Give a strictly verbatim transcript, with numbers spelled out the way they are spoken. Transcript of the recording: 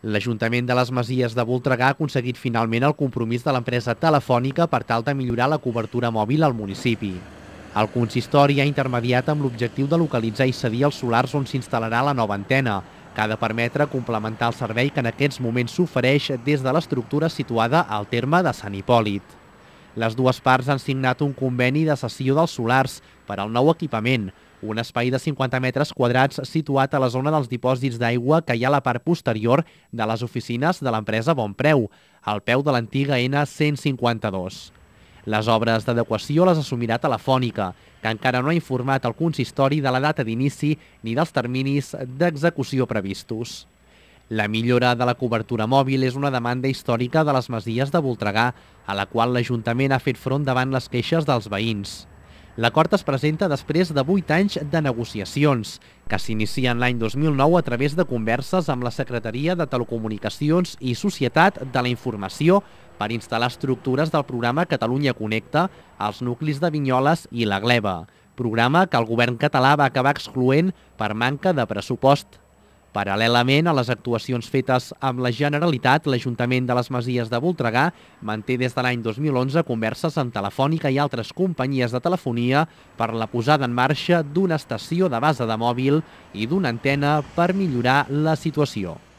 L'Ajuntament de les Masies de Voltregà ha aconseguit finalment el compromís de l'empresa Telefònica per tal de millorar la cobertura mòbil al municipi. El consistori ha intermediat amb l'objectiu de localitzar i cedir els solars on s'instal·larà la nova antena, que ha de permetre complementar el servei que en aquests moments s'ofereix des de l'estructura situada al terme de Sant Hipòlit. Les dues parts han signat un conveni de cessió dels solars per al nou equipament, un espai de cinquanta metres quadrats situat a la zona dels dipòsits d'aigua que hi ha a la part posterior de les oficines de l'empresa Bonpreu, al peu de l'antiga ena cent cinquanta-dos. Les obres d'adequació les assumirà Telefònica, que encara no ha informat el consistori de la data d'inici ni dels terminis d'execució previstos. La millora de la cobertura mòbil és una demanda històrica de les Masies de Voltregà, a la qual l'Ajuntament ha fet front davant les queixes dels veïns. L'acord es presenta després de vuit anys de negociacions, que s'inicien l'any dos mil nou a través de converses amb la Secretaria de Telecomunicacions i Societat de la Informació per instal·lar estructures del programa Catalunya Connecta als nuclis de Vinyoles i la Gleva, programa que el govern català va acabar excloent per manca de pressupost. Paral·lelament a les actuacions fetes amb la Generalitat, l'Ajuntament de les Masies de Voltregà manté des de l'any dos mil onze converses amb Telefònica i altres companyies de telefonia per la posada en marxa d'una estació de base de mòbil i d'una antena per millorar la situació.